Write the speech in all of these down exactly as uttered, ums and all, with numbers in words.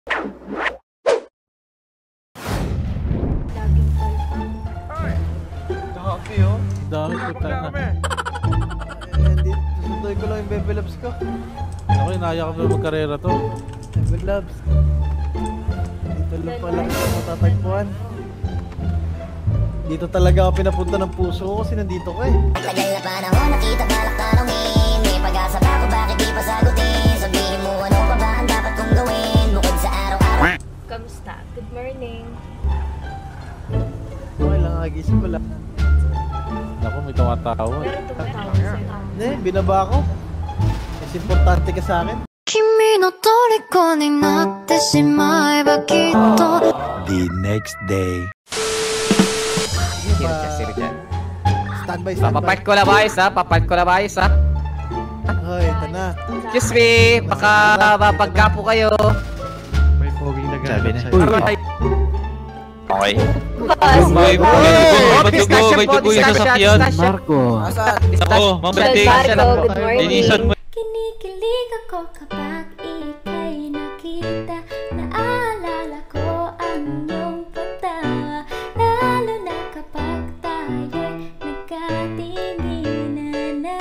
Dami oh. Dami ko tayo na. Eh, hindi. Susunduin ko lang yung Bebe Labs ko. Ako, inaya ka na magkarera to. Bebe Labs. Dito lang pala kita matatagpuan. Dito talaga ako pinapunta ng puso ko kasi nandito ko eh. Tagal na panahon nakita balak tanongin. May pag-asa pa ako bakit di pa sagutin. Sabihin mo ano pa ba ang dapat kong gawin bukod sa araw-araw. Kamusta? Good morning. Okay lang, nagising ko lang. Naku, may tumatawag. Meron tumatawag sa'yo. Hindi, binaba ako. Mas importante ka sa akin. The next day. Sino siya? Sino siya? Standby, standby. Papapat ko na ba isa? Papapat ko na ba isa? Hoy, ito na. Excuse me, baka mapagkapo kayo. May poging nagagawin sa'yo. Okay. Boy, Discussion po, discussion. Marco. Oo, Marco, good morning. Linisan mo. Kinikilig ako kapag ika'y nakita. Naalala ko ang iyong pagtawa. Lalo na kapag tayo'y nagkatinginan na.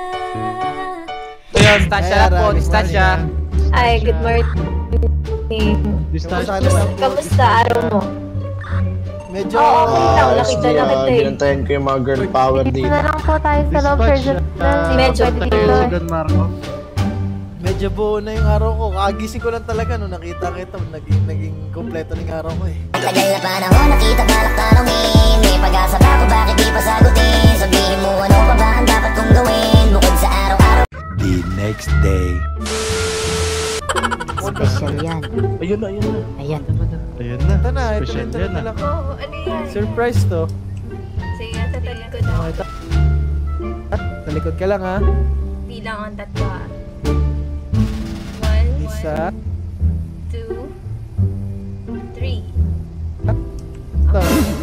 Distansya lang po, distansya. Ay, good morning. Distansya. Kamusta araw mo? Medyo... Oo, okay lang. Nakita na kita eh. Binantayan ko yung mga girl power dito. Na lang po tayo sa loob, Sir John. Medyo Don Marco. Medyo buo na yung araw ko. Kagising ko lang talaga nung nakita kita. Naging, naging kompleto na yung araw ko eh. Tagal na panahon nakita balak tanongin. May pag-asa pa ako bakit di pa sagutin. Sabihin mo ano pa ba ang dapat kong gawin bukod sa araw-araw. The next day. Special yan. Ayun na, ayun na. Ayan. Ayun na. Ito na, ito na Special ito yan na ah. lang. Oo, ano yan? Surprise to. Sige, sa talikod na. Okay, ta- Sa likod ka lang ha. Bilang ang tatlo ah. One, Isa. two, three. Ito.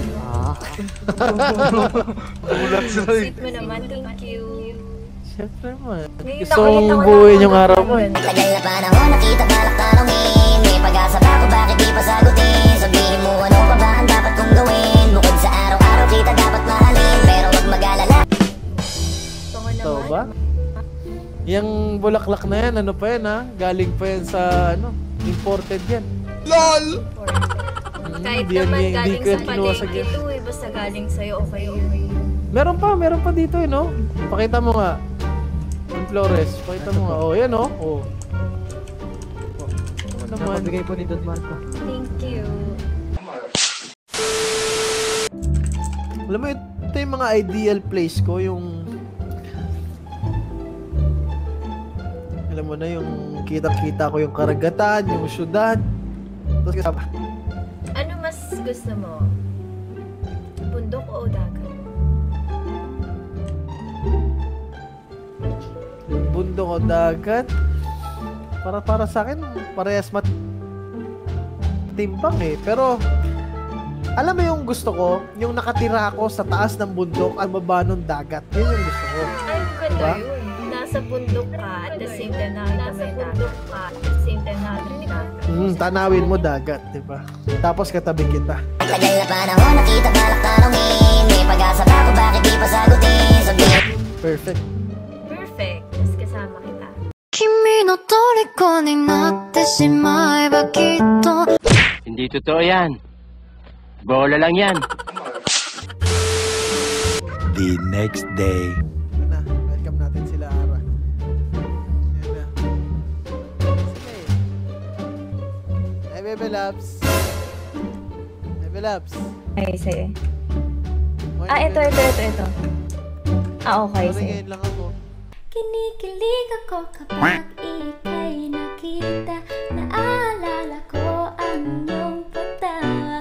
Ulat sila eh. Sweet mo naman, thank you. Siyempre man. Ngayon Gusto nakita mong ko buuin na yung araw mo. Tagal na panahon nakita balak tanongin. May pag-asa pa ako bakit di pa sagutin. Sabihin mo ano pa ba ang dapat kong gawin bukod sa araw-araw kita dapat mahalin. Pero wag mag-alala. Tungo Ito naman. ba? Yung bulaklak na yan, ano pa yan ha? Galing pa yan sa ano? Imported yan. Kahit Hindi yan, naman hindi galing ko yan sa kinuha sa palengke gift. ito eh. Basta galing sa'yo, okay yun. Meron pa, meron pa dito eh, no? Pakita mo nga. Yung Flores, pakita mo nga. Oh, yan oh. Oh. Ano naman? Napabigay po ni Don Marco. Thank you. Alam mo, ito yung mga ideal place ko, yung... Alam mo na, yung kita-kita ko yung karagatan, yung syudad. Tapos kasama. Ano mas gusto mo? Bundok o dagat? Bundok o dagat. Para para sa akin, parehas mat timbang eh. Pero alam mo yung gusto ko, yung nakatira ako sa taas ng bundok at baba ng dagat. Yun yung gusto ko. Ay, maganda Diba? yun. Nasa bundok ka, at the same time nakita mo yung dagat. At the same time nakita mo yung dagat. Mm, tanawin mo dagat, di ba? Tapos katabi kita. Tagal na panahon nakita balak tanongin. May pag-asa pa ako bakit di pa sagutin. Sabihin Perfect. Perfect. Tapos kasama kita. Hindi totoo yan. Bola lang yan. The next day. Ito na, welcome natin sila Ara. Yan na. Sige. Hey, Bebe Labs. Bebe Labs. Ay, sige. Morning, Ah, ito, Bebe. ito, ito, ito. Ah, okay, Sorry, sige. ngayon lang ako. Kinikilig ako kapag ika'y nakita. Naalala ko ang iyong pagtawa.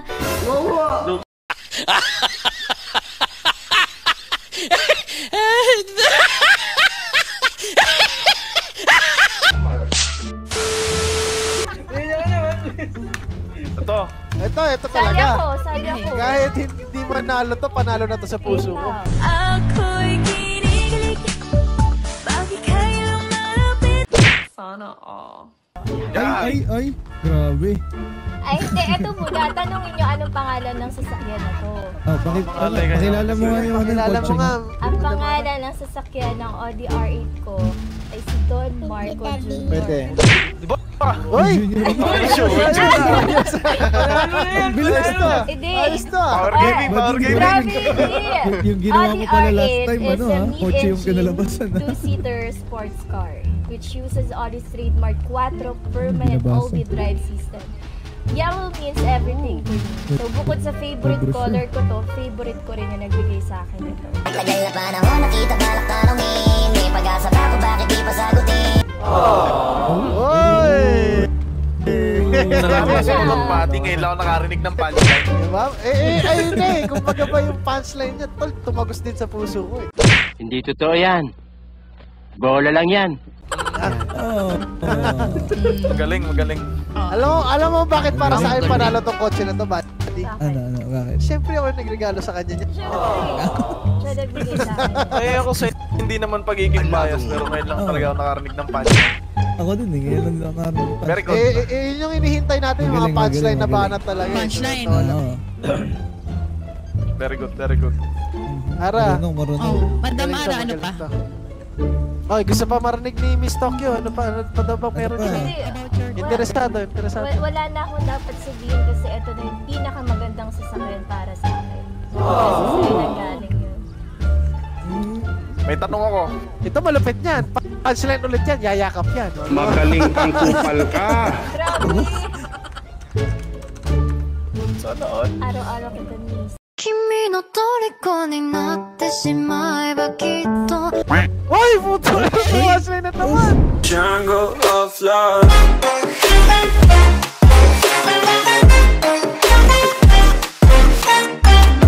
Ito. Ito, ito Sali talaga. ako, sali ako. Kahit hindi manalo to, panalo na to sa puso ko. Ako'y kinikilig. Bakit kayo malapit? Sana all. Ay, ay, ay. Grabe. Ay, hindi. Eto muna. Tanungin nyo anong pangalan ng sasakyan na to. Oh, bakit? Ano, pakilala mo nga yung ano yung Pakilala mo kotse nga. mo. Ang pangalan ng sasakyan ng Audi R eight ko ay si Don Marco Junior Pwede. Di ba? Uy! Ang bilis to. Hindi. Ayos to ah. Power gaming, power gaming. Grabe, hindi. Yung ginawa mo Audi pala R last eight time, is ano a ha? Kotse yung mid-engine, kinalabasan ha? two-seater sports car which uses Audi's trademark Quattro permanent Kinabasan. all-wheel drive system. Yellow means everything to me. So bukod sa favorite Sobra siya. color ko to, favorite ko rin yung nagbigay sa akin ito. Tagal na panahon, nakita balak tanongin. May pag-asa ba ako, bakit di pa sagutin? Uy! Salamat sa mga pati. Ngayon lang ako nakarinig ng punchline. Diba? Eh, eh, ayun na eh. Kumbaga ba yung punchline niya, tol, tumagos din sa puso ko eh. Hindi totoo yan. Bola lang yan. Oh. Magaling, magaling. Alam mo, alam mo bakit para sa akin panalo tong kotse na to, buddy? Ano, ano, bakit? Siyempre ako yung nagregalo sa kanya niya. Siyempre, siya nagbigay sa akin. Ay, ako sa hindi naman pagiging bias, pero ngayon lang talaga ako nakarinig ng punchline. Ako din eh, ngayon lang nakarinig pa. Very good. Eh, eh, eh, yun yung hinihintay natin, yung mga Magaling, punchline na magaling, banat talaga. Punchline. Oo. Very good, very good. Ara. Marunong, marunong. Oh, Madam Magaling to, Ara, ano magaling pa? to. Oy, gusto pa marinig ni Miss Tokyo. Ano pa? Ano pa daw bang meron pa? siya? Hindi, About your Interesado, interesado. Wa- wala na akong dapat sabihin kasi ito na yung pinakamagandang sasakyan para sa akin. Kasi sa'yo nanggaling yun. May tanong ako. Ito malupit niyan. Pa- Punchline ulit yan, yayakap yan. Magaling kang kupal ka. Grabe! Sana all. Araw-araw kita miss. 君の虜になってしまえばきっと Uy, puto! Punchline na naman! Jungle of love.